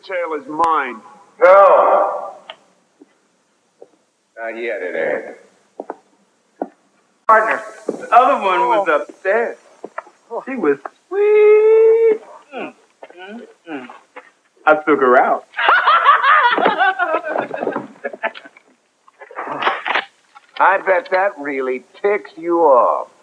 tail is mine. No. Not yet, it ain't. Partner, the other one was upstairs. She was sweet. I took her out. I bet that really ticks you off.